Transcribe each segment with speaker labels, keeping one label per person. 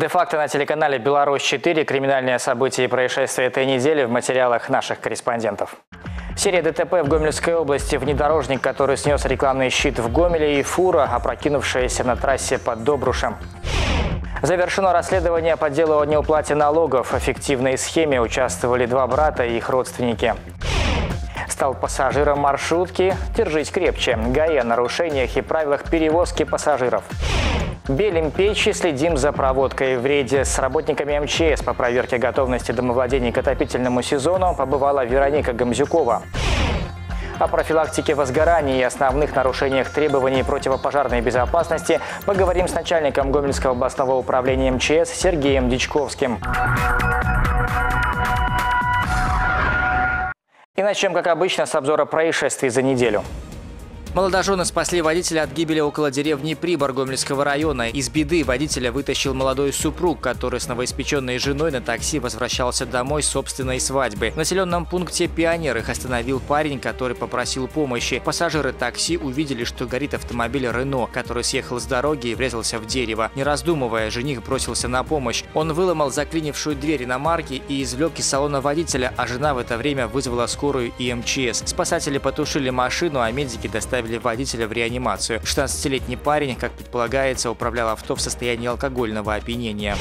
Speaker 1: Де-факто на телеканале «Беларусь-4» криминальные события и происшествия этой недели в материалах наших корреспондентов. Серия ДТП в Гомельской области, внедорожник, который снес рекламный щит в Гомеле, и фура, опрокинувшаяся на трассе под Добрушем. Завершено расследование по делу о неуплате налогов. В фиктивной схеме участвовали два брата и их родственники. Стал пассажиром маршрутки. Держись крепче. ГАИ о нарушениях и правилах перевозки пассажиров. Белим печи, следим за проводкой. В рейде с работниками МЧС по проверке готовности домовладений к отопительному сезону побывала Вероника Гамзюкова. О профилактике возгораний и основных нарушениях требований противопожарной безопасности поговорим с начальником Гомельского областного управления МЧС Сергеем Дичковским. И начнем, как обычно, с обзора происшествий за неделю. Молодожены спасли водителя от гибели около деревни Прибор Гомельского района. Из беды водителя вытащил молодой супруг, который с новоиспеченной женой на такси возвращался домой с собственной свадьбы. В населенном пункте Пионер их остановил парень, который попросил помощи. Пассажиры такси увидели, что горит автомобиль Рено, который съехал с дороги и врезался в дерево. Не раздумывая, жених бросился на помощь. Он выломал заклинившую дверь иномарки и извлек из салона водителя, а жена в это время вызвала скорую и МЧС. Спасатели потушили машину, а медики доставили водителя в реанимацию. 16-летний парень, как предполагается, управлял авто в состоянии алкогольного опьянения.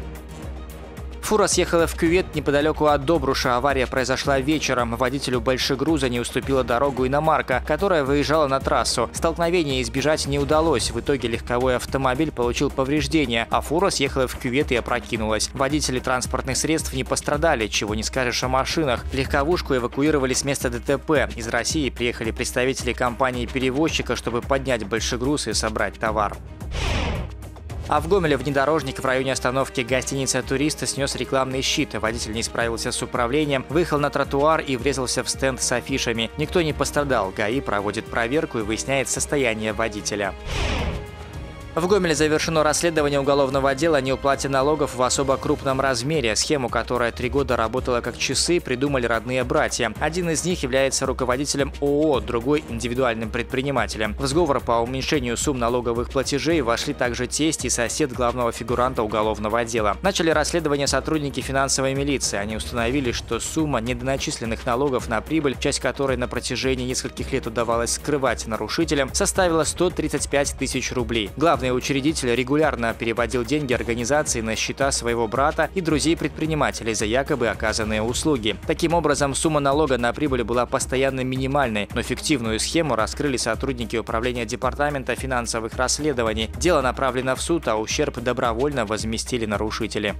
Speaker 1: Фура съехала в кювет неподалеку от Добруша. Авария произошла вечером. Водителю большегруза не уступила дорогу иномарка, которая выезжала на трассу. Столкновения избежать не удалось. В итоге легковой автомобиль получил повреждения, а фура съехала в кювет и опрокинулась. Водители транспортных средств не пострадали, чего не скажешь о машинах. Легковушку эвакуировали с места ДТП. Из России приехали представители компании-перевозчика, чтобы поднять большегруз и собрать товар. А в Гомеле внедорожник в районе остановки гостиницы «Туриста» снес рекламный щит. Водитель не справился с управлением, выехал на тротуар и врезался в стенд с афишами. Никто не пострадал. ГАИ проводит проверку и выясняет состояние водителя. В Гомеле завершено расследование уголовного дела о неуплате налогов в особо крупном размере. Схему, которая 3 года работала как часы, придумали родные братья. Один из них является руководителем ООО, другой – индивидуальным предпринимателем. В сговор по уменьшению сумм налоговых платежей вошли также тесть и сосед главного фигуранта уголовного дела. Начали расследование сотрудники финансовой милиции. Они установили, что сумма недоначисленных налогов на прибыль, часть которой на протяжении нескольких лет удавалось скрывать нарушителям, составила 135 тысяч рублей. Главный учредитель регулярно переводил деньги организации на счета своего брата и друзей предпринимателей за якобы оказанные услуги. Таким образом, сумма налога на прибыль была постоянно минимальной, но фиктивную схему раскрыли сотрудники управления департамента финансовых расследований. Дело направлено в суд, а ущерб добровольно возместили нарушители.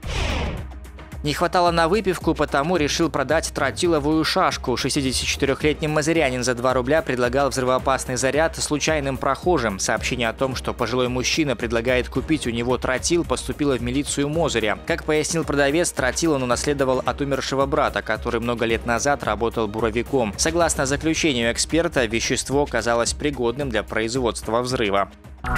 Speaker 1: Не хватало на выпивку, потому решил продать тротиловую шашку. 64-летний мазырянин за 2 рубля предлагал взрывоопасный заряд случайным прохожим. Сообщение о том, что пожилой мужчина предлагает купить у него тротил, поступило в милицию Мозыря. Как пояснил продавец, тротил он унаследовал от умершего брата, который много лет назад работал буровиком. Согласно заключению эксперта, вещество казалось пригодным для производства взрыва.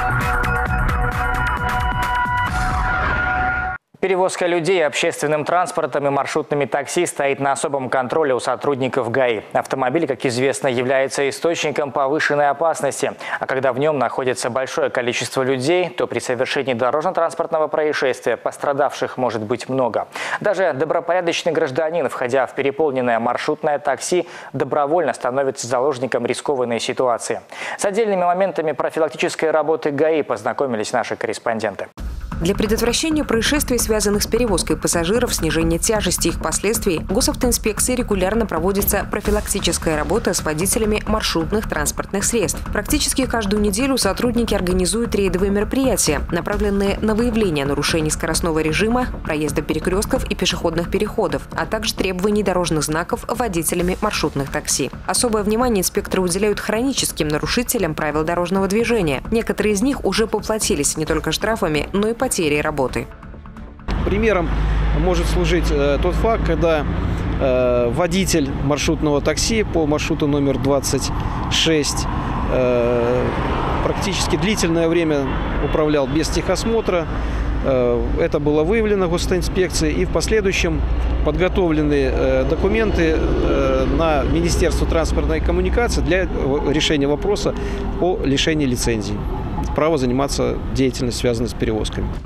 Speaker 1: Перевозка людей общественным транспортом и маршрутными такси стоит на особом контроле у сотрудников ГАИ. Автомобиль, как известно, является источником повышенной опасности. А когда в нем находится большое количество людей, то при совершении дорожно-транспортного происшествия пострадавших может быть много. Даже добропорядочный гражданин, входя в переполненное маршрутное такси, добровольно становится заложником рискованной ситуации. С отдельными моментами профилактической работы ГАИ познакомились наши корреспонденты.
Speaker 2: Для предотвращения происшествий, связанных с перевозкой пассажиров, снижения тяжести их последствий, госавтоинспекцией регулярно проводится профилактическая работа с водителями маршрутных транспортных средств. Практически каждую неделю сотрудники организуют рейдовые мероприятия, направленные на выявление нарушений скоростного режима, проезда перекрестков и пешеходных переходов, а также требований дорожных знаков водителями маршрутных такси. Особое внимание инспекторы уделяют хроническим нарушителям правил дорожного движения. Некоторые из них уже поплатились не только штрафами, но и потерей работы.
Speaker 3: Примером может служить тот факт, когда водитель маршрутного такси по маршруту номер 26 практически длительное время управлял без техосмотра. Это было выявлено госавтоинспекцией, и в последующем подготовлены документы на Министерство транспортной коммуникации для решения вопроса о лишении лицензии, права заниматься деятельностью, связанной с перевозками.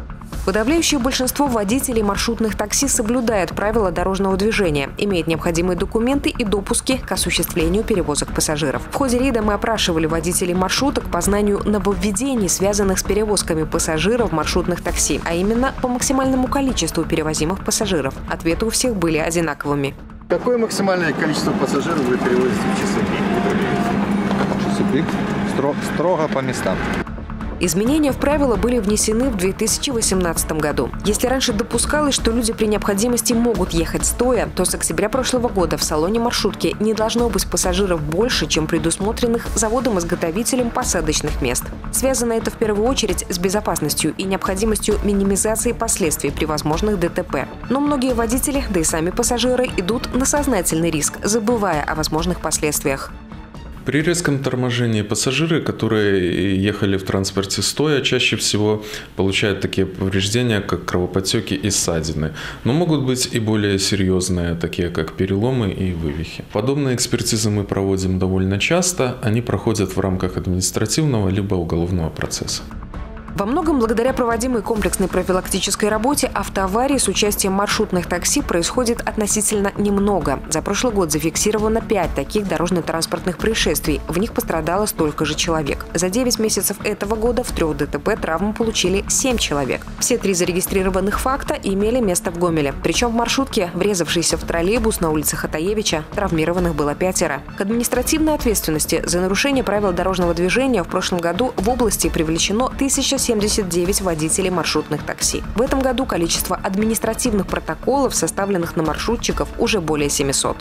Speaker 2: Подавляющее большинство водителей маршрутных такси соблюдает правила дорожного движения, имеет необходимые документы и допуски к осуществлению перевозок пассажиров. В ходе рейда мы опрашивали водителей маршруток по знанию нововведений, связанных с перевозками пассажиров в маршрутных такси, а именно по максимальному количеству перевозимых пассажиров. Ответы у всех были одинаковыми.
Speaker 4: Какое максимальное количество пассажиров вы перевозите в часы пик?
Speaker 5: Часы пик строго по местам.
Speaker 2: Изменения в правила были внесены в 2018 году. Если раньше допускалось, что люди при необходимости могут ехать стоя, то с октября прошлого года в салоне маршрутки не должно быть пассажиров больше, чем предусмотренных заводом-изготовителем посадочных мест. Связано это в первую очередь с безопасностью и необходимостью минимизации последствий при возможных ДТП. Но многие водители, да и сами пассажиры, идут на сознательный риск, забывая о возможных последствиях.
Speaker 6: При резком торможении пассажиры, которые ехали в транспорте стоя, чаще всего получают такие повреждения, как кровоподтеки и ссадины. Но могут быть и более серьезные, такие как переломы и вывихи. Подобные экспертизы мы проводим довольно часто. Они проходят в рамках административного либо уголовного процесса.
Speaker 2: Во многом благодаря проводимой комплексной профилактической работе автоаварий с участием маршрутных такси происходит относительно немного. За прошлый год зафиксировано 5 таких дорожно-транспортных происшествий. В них пострадало столько же человек. За 9 месяцев этого года в 3 ДТП травму получили 7 человек. Все 3 зарегистрированных факта имели место в Гомеле. Причем в маршрутке, врезавшейся в троллейбус на улице Хатаевича, травмированных было 5. К административной ответственности за нарушение правил дорожного движения в прошлом году в области привлечено 1079 водителей маршрутных такси. В этом году количество административных протоколов, составленных на маршрутчиков, уже более 700.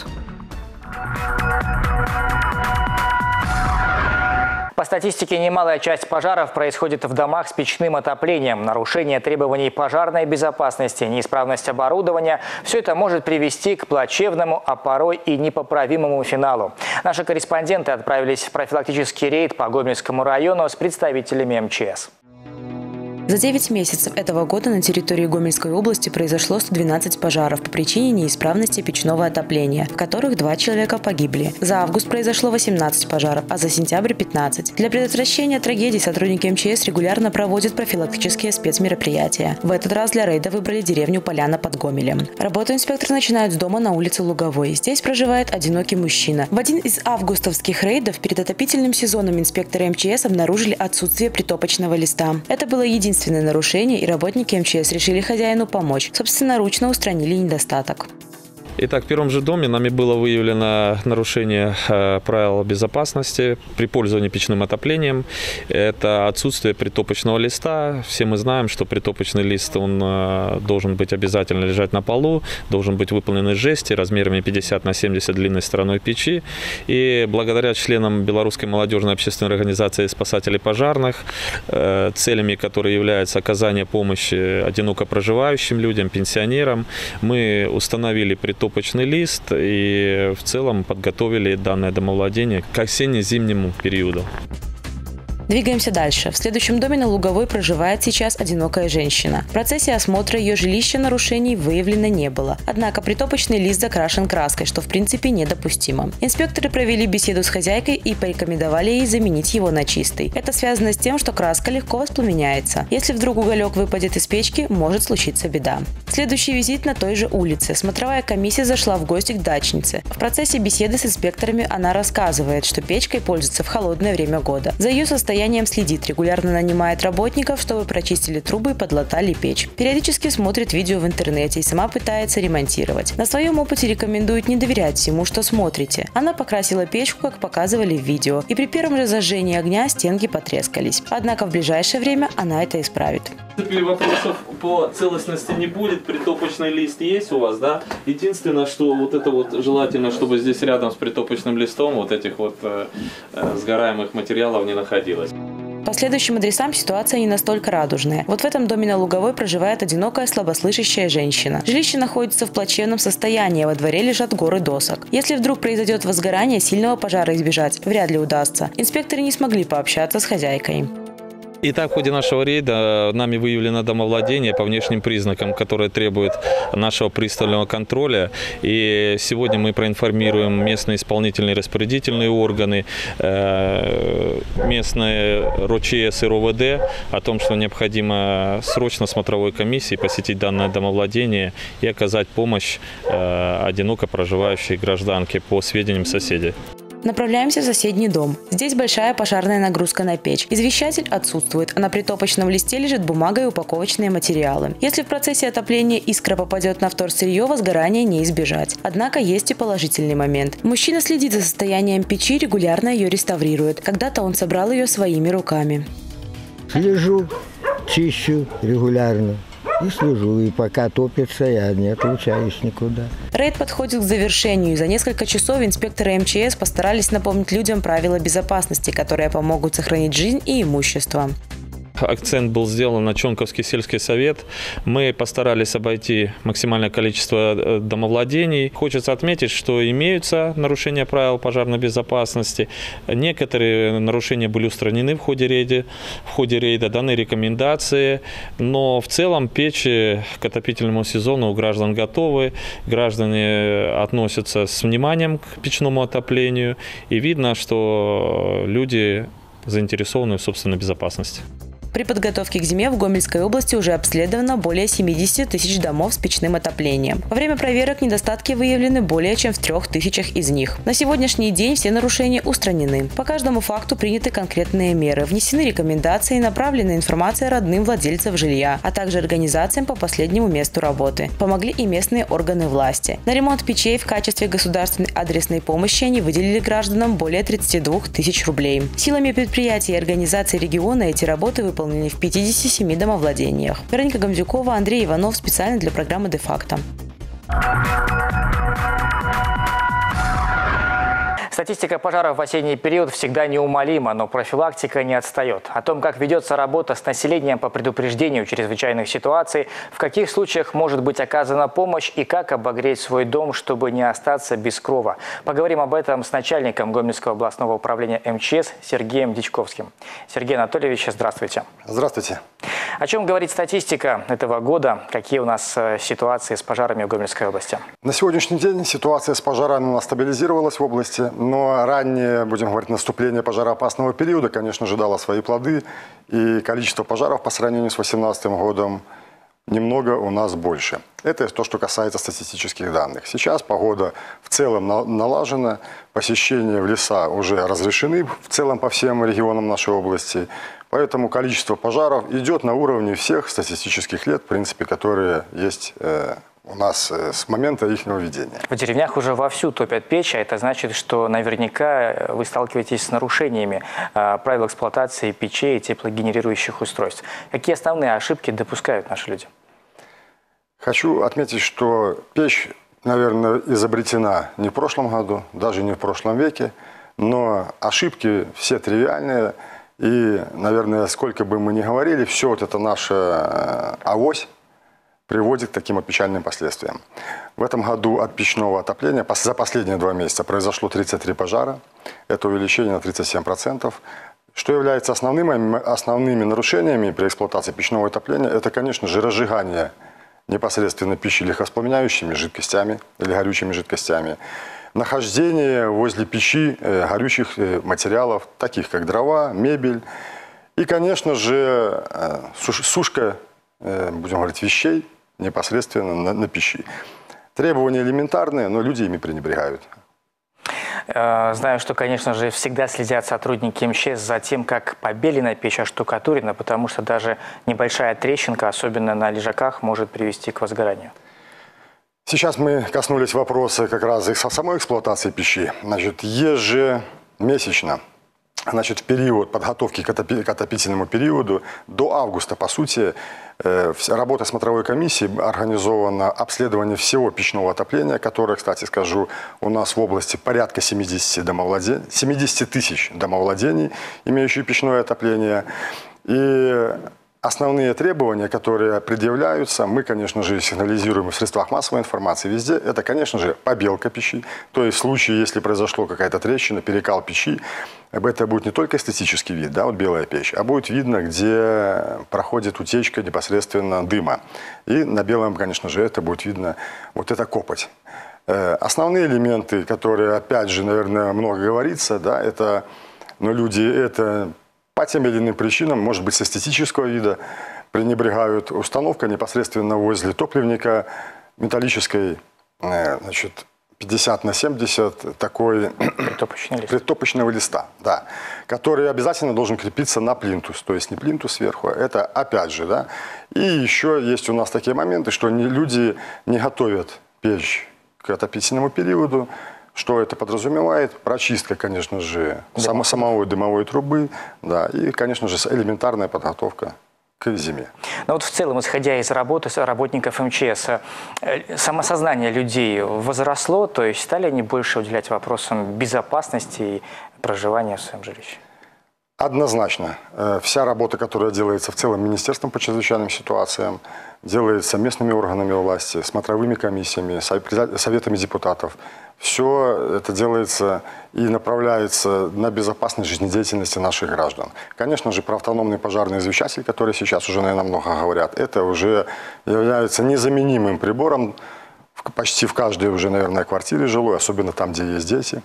Speaker 1: По статистике, немалая часть пожаров происходит в домах с печным отоплением. Нарушение требований пожарной безопасности, неисправность оборудования – все это может привести к плачевному, а порой и непоправимому финалу. Наши корреспонденты отправились в профилактический рейд по Гомельскому району с представителями МЧС.
Speaker 7: За 9 месяцев этого года на территории Гомельской области произошло 112 пожаров по причине неисправности печного отопления, в которых 2 человека погибли. За август произошло 18 пожаров, а за сентябрь – 15. Для предотвращения трагедий сотрудники МЧС регулярно проводят профилактические спецмероприятия. В этот раз для рейда выбрали деревню Поляна под Гомелем. Работу инспекторы начинают с дома на улице Луговой. Здесь проживает одинокий мужчина. В один из августовских рейдов перед отопительным сезоном инспекторы МЧС обнаружили отсутствие притопочного листа. Это было единственное нарушение, и работники МЧС решили хозяину помочь. Собственноручно устранили недостаток.
Speaker 8: Итак, в первом же доме нами было выявлено нарушение правил безопасности при пользовании печным отоплением. Это отсутствие притопочного листа. Все мы знаем, что притопочный лист он должен быть обязательно лежать на полу, должен быть выполнен из жести размерами 50 на 70 длинной стороной печи. И благодаря членам Белорусской молодежной общественной организации спасателей пожарных, целями которой является оказание помощи одиноко проживающим людям, пенсионерам, мы установили притопочный лист и в целом подготовили данное домовладение к осенне-зимнему периоду.
Speaker 7: Двигаемся дальше. В следующем доме на Луговой проживает сейчас одинокая женщина. В процессе осмотра ее жилища нарушений выявлено не было. Однако притопочный лист закрашен краской, что в принципе недопустимо. Инспекторы провели беседу с хозяйкой и порекомендовали ей заменить его на чистый. Это связано с тем, что краска легко воспламеняется. Если вдруг уголек выпадет из печки, может случиться беда. Следующий визит на той же улице. Смотровая комиссия зашла в гости к дачнице. В процессе беседы с инспекторами она рассказывает, что печкой пользуется в холодное время года. За ее состоянием следит, регулярно нанимает работников, чтобы прочистили трубы и подлатали печь. Периодически смотрит видео в интернете и сама пытается ремонтировать. На своем опыте рекомендует не доверять всему, что смотрите. Она покрасила печку, как показывали в видео, и при первом же зажжении огня стенки потрескались. Однако в ближайшее время она это исправит.
Speaker 9: В принципе, вопросов по целостности не будет, притопочный лист есть у вас, да? Единственное, что вот это вот желательно, чтобы здесь рядом с притопочным листом вот этих вот сгораемых материалов не находилось.
Speaker 7: По следующим адресам ситуация не настолько радужная. Вот в этом доме на Луговой проживает одинокая слабослышащая женщина. Жилище находится в плачевном состоянии, а во дворе лежат горы досок. Если вдруг произойдет возгорание, сильного пожара избежать вряд ли удастся. Инспекторы не смогли пообщаться с хозяйкой.
Speaker 8: Итак, в ходе нашего рейда нами выявлено домовладение по внешним признакам, которые требуют нашего пристального контроля. И сегодня мы проинформируем местные исполнительные распорядительные органы, местные РОЧС и РОВД о том, что необходимо срочно смотровой комиссии посетить данное домовладение и оказать помощь одиноко проживающей гражданке по сведениям соседей.
Speaker 7: Направляемся в соседний дом. Здесь большая пожарная нагрузка на печь. Извещатель отсутствует, а на притопочном листе лежит бумага и упаковочные материалы. Если в процессе отопления искра попадет на вторсырье, возгорания не избежать. Однако есть и положительный момент. Мужчина следит за состоянием печи, регулярно ее реставрирует. Когда-то он собрал ее своими руками.
Speaker 10: Слежу, чищу регулярно. И слежу, и пока топится, я не отлучаюсь никуда.
Speaker 7: Рейд подходит к завершению, и за несколько часов инспекторы МЧС постарались напомнить людям правила безопасности, которые помогут сохранить жизнь и имущество.
Speaker 8: Акцент был сделан на Чонковский сельский совет. Мы постарались обойти максимальное количество домовладений. Хочется отметить, что имеются нарушения правил пожарной безопасности. Некоторые нарушения были устранены в ходе рейда, даны рекомендации. Но в целом печи к отопительному сезону у граждан готовы. Граждане относятся с вниманием к печному отоплению. И видно, что люди заинтересованы в собственной безопасности.
Speaker 7: При подготовке к зиме в Гомельской области уже обследовано более 70 тысяч домов с печным отоплением. Во время проверок недостатки выявлены более чем в 3000 из них. На сегодняшний день все нарушения устранены. По каждому факту приняты конкретные меры, внесены рекомендации, направлена информация родным владельцев жилья, а также организациям по последнему месту работы. Помогли и местные органы власти. На ремонт печей в качестве государственной адресной помощи они выделили гражданам более 32 тысяч рублей. Силами предприятий и организаций региона эти работы выполнены в 57 домовладениях. Вероника Гамдюкова, Андрей Иванов. Специально для программы «Де-факто».
Speaker 1: Статистика пожаров в осенний период всегда неумолима, но профилактика не отстает. О том, как ведется работа с населением по предупреждению чрезвычайных ситуаций, в каких случаях может быть оказана помощь и как обогреть свой дом, чтобы не остаться без крова. Поговорим об этом с начальником Гомельского областного управления МЧС Сергеем Дичковским. Сергей Анатольевич, здравствуйте.
Speaker 4: Здравствуйте.
Speaker 1: О чем говорит статистика этого года? Какие у нас ситуации с пожарами в Гомельской области?
Speaker 4: На сегодняшний день ситуация с пожарами у нас стабилизировалась в области, но ранее, будем говорить, наступление пожароопасного периода, конечно же, дало свои плоды, и количество пожаров по сравнению с 2018 годом немного у нас больше. Это то, что касается статистических данных. Сейчас погода в целом налажена, посещения в леса уже разрешены в целом по всем регионам нашей области. Поэтому количество пожаров идет на уровне всех статистических лет, в принципе, которые есть у нас с момента их введения.
Speaker 1: В деревнях уже вовсю топят печь, а это значит, что наверняка вы сталкиваетесь с нарушениями правил эксплуатации печей и теплогенерирующих устройств. Какие основные ошибки допускают наши люди?
Speaker 4: Хочу отметить, что печь, наверное, изобретена не в прошлом году, даже не в прошлом веке, но ошибки все тривиальные. И, наверное, сколько бы мы ни говорили, все вот это наша авось приводит к таким вот печальным последствиям. В этом году от печного отопления за последние 2 месяца произошло 33 пожара. Это увеличение на 37%. Что является основными нарушениями при эксплуатации печного отопления, это, конечно же, разжигание непосредственно пищи легковоспламеняющими жидкостями или горючими жидкостями. Нахождение возле печи горючих материалов, таких как дрова, мебель. И, конечно же, сушка, будем говорить, вещей непосредственно на печи. Требования элементарные, но люди ими пренебрегают.
Speaker 1: Знаю, что, конечно же, всегда следят сотрудники МЧС за тем, как побелена печь, оштукатурена, потому что даже небольшая трещинка, особенно на лежаках, может привести к возгоранию.
Speaker 4: Сейчас мы коснулись вопроса как раз и самой эксплуатации печи. Значит, ежемесячно, в период подготовки к отопительному периоду, до августа, по сути, работа смотровой комиссии организована обследование всего печного отопления, которое, кстати скажу, у нас в области порядка 70 тысяч домовладений, имеющие печное отопление. И основные требования, которые предъявляются, мы, конечно же, сигнализируем в средствах массовой информации везде. Это, конечно же, побелка печи. То есть в случае, если произошло какая-то трещина, перекал печи, это будет не только эстетический вид, да, вот белая печь, а будет видно, где проходит утечка непосредственно дыма. И на белом, конечно же, это будет видно, вот эта копоть. Основные элементы, которые, опять же, наверное, много говорится, да, это, но люди это по тем или иным причинам, может быть, с эстетического вида, пренебрегают установкой непосредственно возле топливника металлической, значит, 50×70 такой притопочного листа, да, который обязательно должен крепиться на плинтус, то есть не плинтус сверху, это опять же, да. И еще есть у нас такие моменты, что люди не готовят печь к отопительному периоду. Что это подразумевает? Прочистка, конечно же, самой дымовой трубы, да, и, конечно же, элементарная подготовка к зиме.
Speaker 1: Но вот в целом, исходя из работы работников МЧС, самосознание людей возросло, то есть стали они больше уделять вопросам безопасности и проживания в своем жилище?
Speaker 4: Однозначно. Вся работа, которая делается в целом Министерством по чрезвычайным ситуациям, делается местными органами власти, смотровыми комиссиями, советами депутатов. Все это делается и направляется на безопасность жизнедеятельности наших граждан. Конечно же, про автономный пожарный извещатель, который сейчас уже, наверное, много говорят, это уже является незаменимым прибором почти в каждой уже, наверное, квартире жилой, особенно там, где есть дети,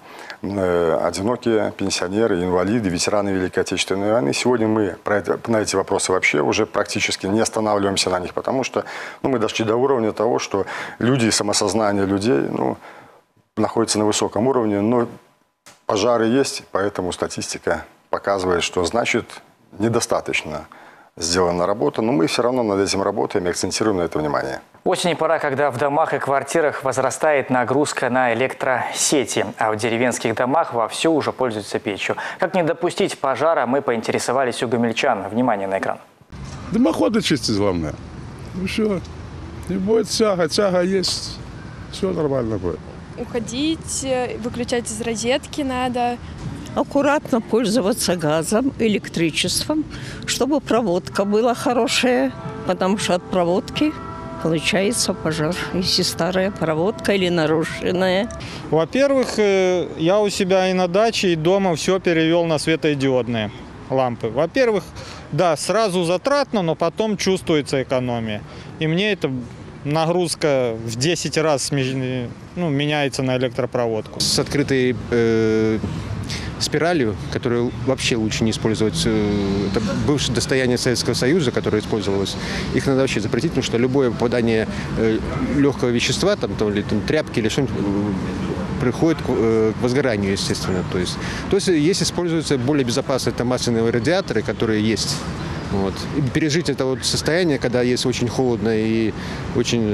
Speaker 4: одинокие пенсионеры, инвалиды, ветераны Великой Отечественной войны. Сегодня мы на эти вопросы вообще уже практически не останавливаемся на них, потому что мы дошли до уровня того, что люди, самосознание людей находится на высоком уровне, но пожары есть, поэтому статистика показывает, что значит недостаточно сделана работа, но мы все равно над этим работаем и акцентируем на это внимание.
Speaker 1: Осень – пора, когда в домах и квартирах возрастает нагрузка на электросети, а в деревенских домах вовсю уже пользуются печью. Как не допустить пожара, мы поинтересовались у гомельчан. Внимание на экран.
Speaker 11: Дымоходы чистить главное. Ну все, не будет тяга есть, все нормально будет.
Speaker 12: Уходить, выключать из розетки надо.
Speaker 13: Аккуратно пользоваться газом, электричеством, чтобы проводка была хорошая, потому что от проводки получается пожар, если старая проводка или нарушенная.
Speaker 14: Во-первых, я у себя и на даче, и дома все перевел на светодиодные лампы. Во-первых, да, сразу затратно, но потом чувствуется экономия. И мне это нагрузка в 10 раз меняется на электропроводку.
Speaker 15: С открытой спиралью, которую вообще лучше не использовать. Это бывшее достояние Советского Союза, которое использовалось. Их надо вообще запретить, потому что любое попадание легкого вещества, или тряпки или что-нибудь, приходит к возгоранию, естественно. То есть если используются более безопасные масляные радиаторы, которые есть, вот, и пережить это вот состояние, когда есть очень холодно и очень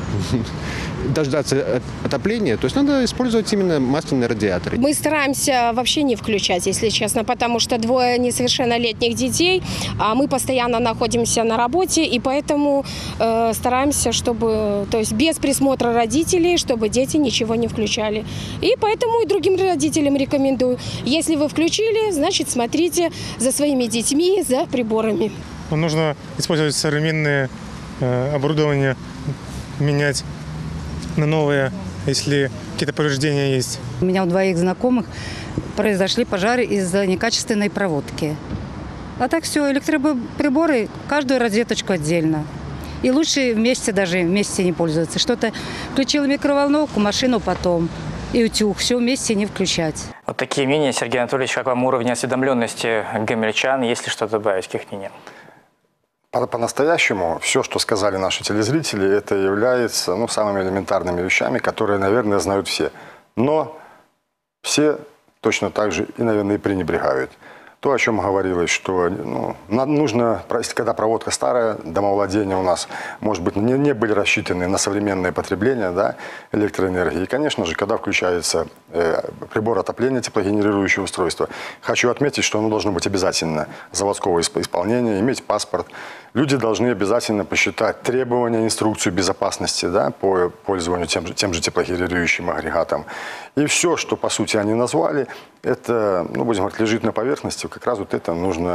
Speaker 15: дождаться отопления, то есть надо использовать именно масляные радиаторы.
Speaker 12: Мы стараемся вообще не включать, если честно, потому что 2 несовершеннолетних детей, а мы постоянно находимся на работе, и поэтому стараемся, чтобы, то есть без присмотра родителей, чтобы дети ничего не включали. И поэтому и другим родителям рекомендую, если вы включили, значит смотрите за своими детьми, за приборами.
Speaker 14: Нужно использовать современное оборудование, менять на новые, если какие-то повреждения есть.
Speaker 16: У меня у 2 знакомых произошли пожары из-за некачественной проводки. А так все, электроприборы, каждую розеточку отдельно. И лучше вместе не пользоваться. Что-то включил микроволновку, машину потом. И утюг, все вместе не включать.
Speaker 1: Вот такие мнения, Сергей Анатольевич, как вам уровень осведомленности гомельчан, есть ли что добавить к их мнениям?
Speaker 4: По-настоящему все, что сказали наши телезрители, это является самыми элементарными вещами, которые, наверное, знают все. Но все точно так же и, наверное, и пренебрегают. То, о чем говорилось, что нужно, когда проводка старая, домовладения у нас, может быть, не были рассчитаны на современное потребление, да, электроэнергии. И, конечно же, когда включается прибор отопления, теплогенерирующее устройство, хочу отметить, что оно должно быть обязательно заводского исполнения, иметь паспорт. Люди должны обязательно посчитать требования, инструкцию безопасности, да, по пользованию тем же теплогенерирующим агрегатом. И все, что, по сути, они назвали, это, будем говорить, лежит на поверхности. Как раз вот это нужно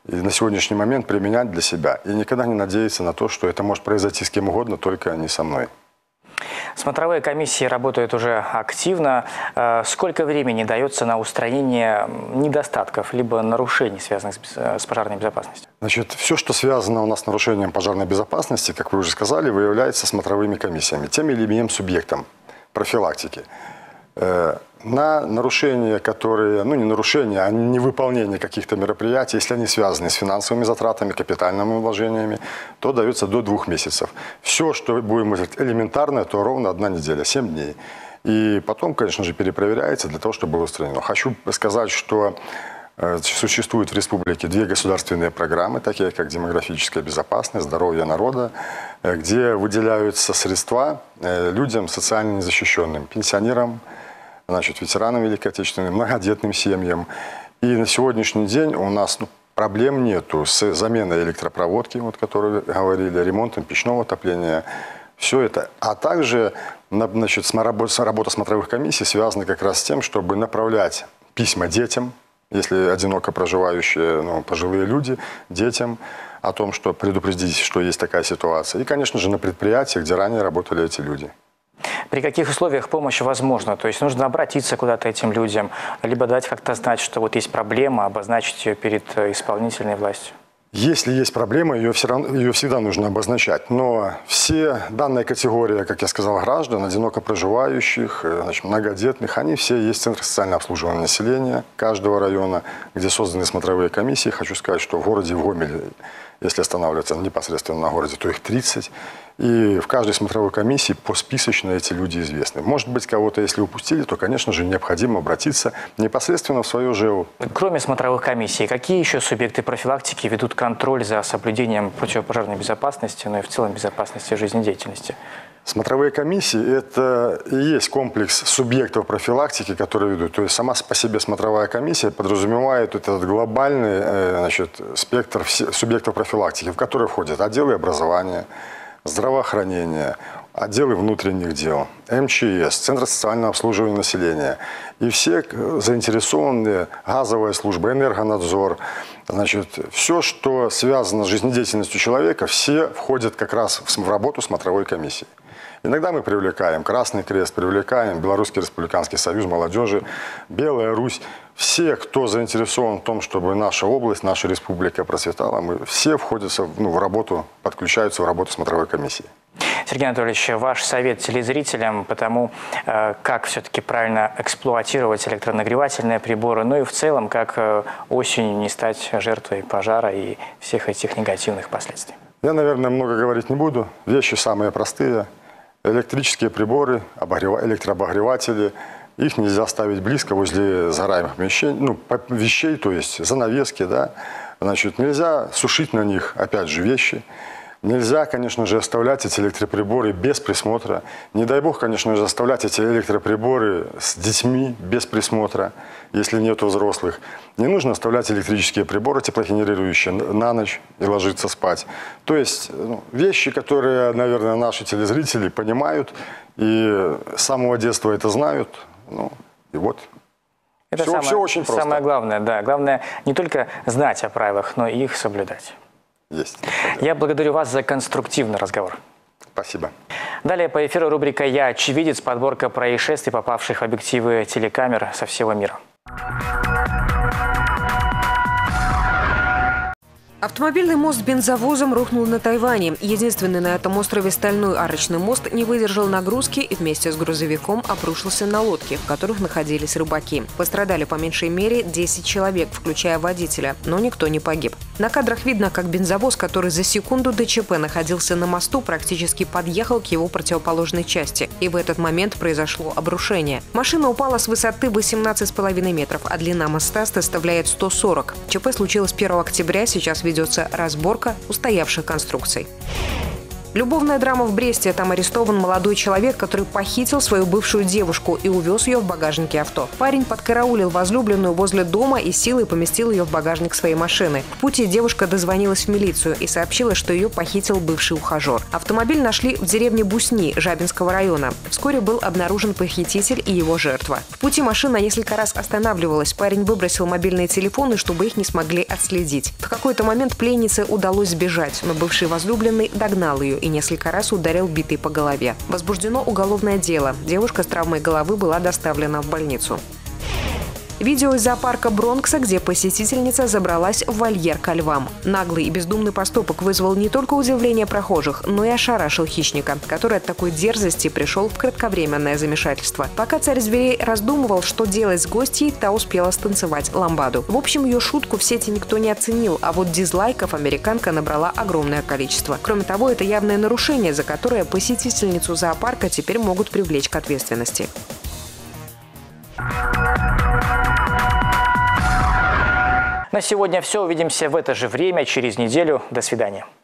Speaker 4: и на сегодняшний момент применять для себя. И никогда не надеяться на то, что это может произойти с кем угодно, только не со мной.
Speaker 1: Смотровые комиссии работают уже активно. Сколько времени дается на устранение недостатков либо нарушений, связанных с пожарной безопасностью?
Speaker 4: Значит, все, что связано у нас с нарушением пожарной безопасности, как вы уже сказали, выявляется смотровыми комиссиями, тем или иным субъектом профилактики. На нарушения, которые, не нарушения, а невыполнение каких-то мероприятий, если они связаны с финансовыми затратами, капитальными вложениями, то дается до 2 месяцев. Все, что будем говорить элементарное, то ровно 1 неделя, 7 дней. И потом, конечно же, перепроверяется для того, чтобы было устранено. Хочу сказать, что существуют в республике 2 государственные программы, такие как демографическая безопасность, здоровье народа, где выделяются средства людям социально незащищенным, пенсионерам, ветеранам Великой Отечественной, многодетным семьям. И на сегодняшний день у нас проблем нету с заменой электропроводки, которые говорили, ремонтом печного отопления, все это. А также работа смотровых комиссий связана как раз с тем, чтобы направлять письма детям, если одиноко проживающие пожилые люди, детям, о том, что предупредить, что есть такая ситуация. И, конечно же, на предприятиях, где ранее работали эти люди.
Speaker 1: При каких условиях помощь возможна? То есть нужно обратиться куда-то этим людям, либо дать как-то знать, что вот есть проблема, обозначить ее перед исполнительной властью?
Speaker 4: Если есть проблема, ее всегда нужно обозначать. Но все данная категория, как я сказал, граждан, одиноко проживающих, многодетных, они все есть в Центре социального обслуживания населения каждого района, где созданы смотровые комиссии. Хочу сказать, что в городе, в Гомеле, если останавливаться непосредственно на городе, то их 30. И в каждой смотровой комиссии посписочно эти люди известны. Может быть, кого-то, если упустили, то, конечно же, необходимо обратиться непосредственно в свое ЖЭУ.
Speaker 1: Кроме смотровых комиссий, какие еще субъекты профилактики ведут контроль за соблюдением противопожарной безопасности, но и в целом безопасности жизнедеятельности?
Speaker 4: Смотровые комиссии – это и есть комплекс субъектов профилактики, которые ведут. То есть сама по себе смотровая комиссия подразумевает этот глобальный спектр субъектов профилактики, в которые входят отделы образования, здравоохранения, отделы внутренних дел, МЧС, Центр социального обслуживания населения. И все заинтересованные, газовая служба, энергонадзор, все, что связано с жизнедеятельностью человека, все входят как раз в работу смотровой комиссии. Иногда мы привлекаем Красный Крест, привлекаем Белорусский республиканский союз молодежи, Белая Русь. Все, кто заинтересован в том, чтобы наша область, наша республика процветала, мы все входят в работу, подключаются в работу смотровой комиссии.
Speaker 1: Сергей Анатольевич, ваш совет телезрителям по тому, как все-таки правильно эксплуатировать электронагревательные приборы, ну и в целом, как осенью не стать жертвой пожара и всех этих негативных последствий.
Speaker 4: Я, наверное, много говорить не буду. Вещи самые простые. Электрические приборы, электрообогреватели, их нельзя ставить близко возле сгораемых вещей, то есть занавески, да. Нельзя сушить на них, опять же, вещи. Нельзя, конечно же, оставлять эти электроприборы без присмотра. Не дай бог, конечно же, оставлять эти электроприборы с детьми без присмотра, если нет взрослых. Не нужно оставлять электрические приборы теплогенерирующие на ночь и ложиться спать. То есть вещи, которые, наверное, наши телезрители понимают и с самого детства это знают. И вот.
Speaker 1: Это
Speaker 4: все очень просто.
Speaker 1: Самое главное, да. Главное не только знать о правилах, но и их соблюдать.
Speaker 4: Есть.
Speaker 1: Я благодарю вас за конструктивный разговор.
Speaker 4: Спасибо.
Speaker 1: Далее по эфиру рубрика «Я очевидец», подборка происшествий, попавших в объективы телекамер со всего мира.
Speaker 2: Автомобильный мост с бензовозом рухнул на Тайване. Единственный на этом острове стальной арочный мост не выдержал нагрузки и вместе с грузовиком обрушился на лодки, в которых находились рыбаки. Пострадали по меньшей мере 10 человек, включая водителя, но никто не погиб. На кадрах видно, как бензовоз, который за секунду до ЧП находился на мосту, практически подъехал к его противоположной части. И в этот момент произошло обрушение. Машина упала с высоты 18,5 метров, а длина моста составляет 140. ЧП случилось 1 октября, сейчас ведется разборка устоявших конструкций. Любовная драма в Бресте. Там арестован молодой человек, который похитил свою бывшую девушку и увез ее в багажнике авто. Парень подкараулил возлюбленную возле дома и силой поместил ее в багажник своей машины. В пути девушка дозвонилась в милицию и сообщила, что ее похитил бывший ухажер. Автомобиль нашли в деревне Бусни Жабинского района. Вскоре был обнаружен похититель и его жертва. В пути машина несколько раз останавливалась. Парень выбросил мобильные телефоны, чтобы их не смогли отследить. В какой-то момент пленнице удалось сбежать, но бывший возлюбленный догнал ее и несколько раз ударил битой по голове. Возбуждено уголовное дело. Девушка с травмой головы была доставлена в больницу. Видео из зоопарка Бронкса, где посетительница забралась в вольер ко львам. Наглый и бездумный поступок вызвал не только удивление прохожих, но и ошарашил хищника, который от такой дерзости пришел в кратковременное замешательство. Пока царь зверей раздумывал, что делать с гостьей, та успела станцевать ламбаду. В общем, ее шутку в сети никто не оценил, а вот дизлайков американка набрала огромное количество. Кроме того, это явное нарушение, за которое посетительницу зоопарка теперь могут привлечь к ответственности.
Speaker 1: На сегодня все. Увидимся в это же время через неделю. До свидания.